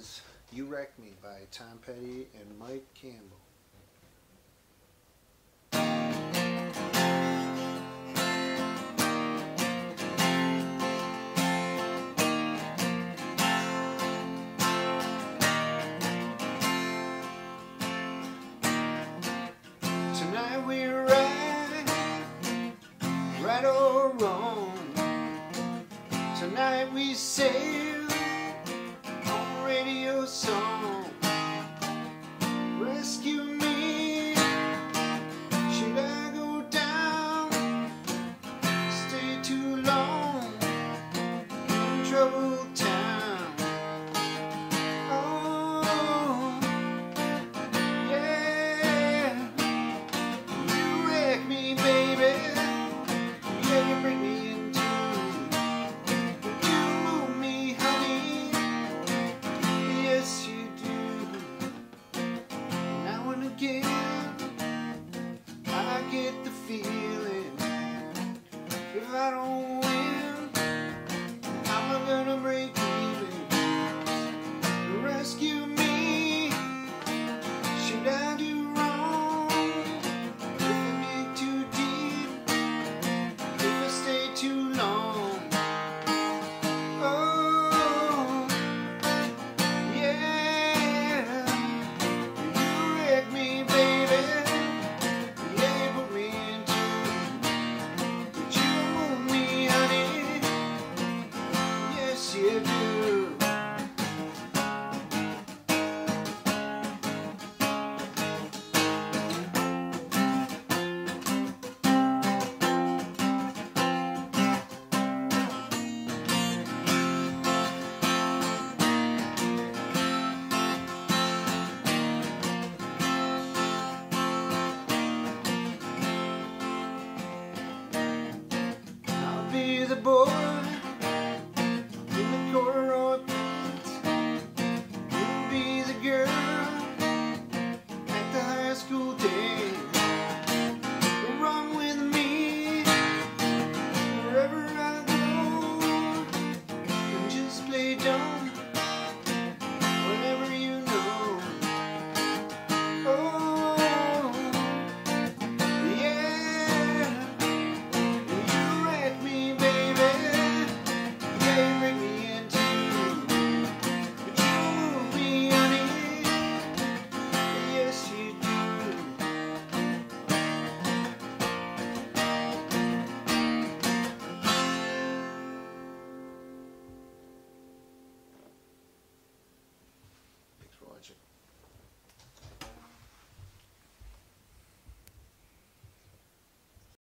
is You Wreck Me by Tom Petty and Mike Campbell. Tonight we're right or wrong. Tonight we sail on a radio song. Rescue me, should I go down? Stay too long in troubled town. Oh, yeah, you wreck me, baby. Yeah, you bring me into. You move me, honey. Yes, you do. Now and again, I get the feeling if I don't win, I'm gonna break even. Rescue me, should I do wrong? If I dig too deep, if I stay too long. Oh, yeah, you wreck me, baby. Yeah, you put me into, but you move me, honey. Yes, you do. I'll be the boy in the corner of upbeat. You'll be the girl at the high school dance. Run with me wherever I go, and just play dumb whenever you know. Oh, yeah, you wreck me, baby. Yeah, you bring me into, but you move me, honey. Yes, you do. Thanks for watching.